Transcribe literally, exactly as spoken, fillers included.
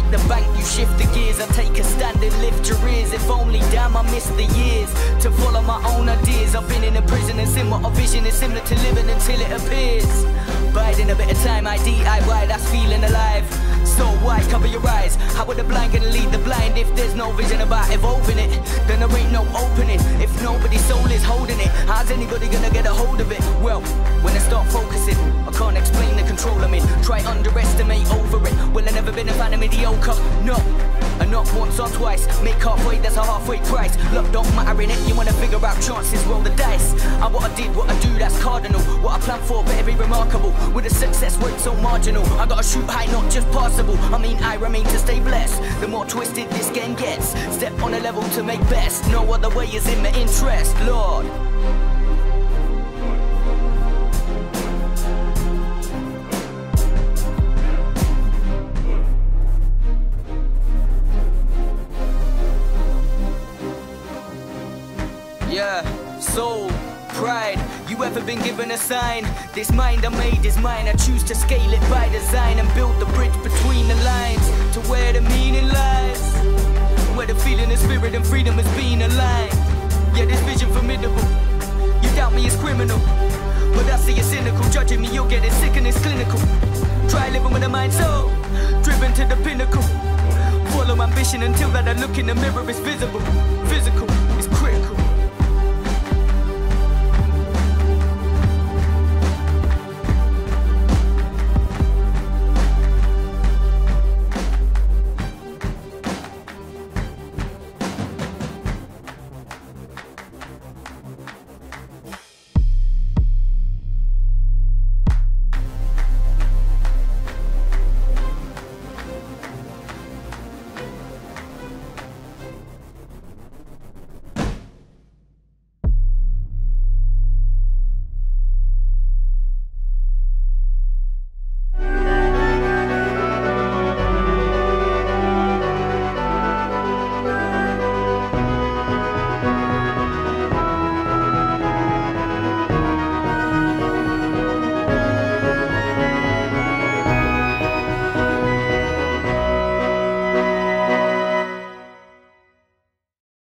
the bank, you shift the gears. I take a stand and lift your ears. If only, damn, I missed the years to follow my own ideas. I've been in a prison and seen what a vision is similar to living until it appears. Biding a bit of time, I D I Y, that's feeling alive. So why cover your eyes? How are the blind gonna lead the blind if there's no vision about evolving it? Then there ain't no opening if nobody's soul is holding it. How's anybody gonna get a hold of it? Well, when I start focusing, I can't explain the control I'm in. Try underestimate over it. Well, I've never been a fan of mediocre, no. And not once or twice. Make halfway, that's a halfway price. Luck don't matter in it, you wanna figure out chances, roll the dice. And what I did, what I do, that's cardinal. What I plan for better be remarkable. With a success rate so marginal, I gotta shoot high, not just passable. I mean, I remain to stay blessed. The more twisted this game gets, step on a level to make best. No other way is in my interest, Lord. Yeah, soul, pride, you ever been given a sign? This mind I made is mine, I choose to scale it by design and build the bridge between the lines to where the meaning lies, where the feeling of spirit and freedom has been aligned. Yeah, this vision formidable, you doubt me, it's criminal, but I see you cynical, judging me, you're getting sick and it's clinical. Try living with a mind so driven to the pinnacle. Follow ambition until that I look in the mirror is visible. Physical is critical.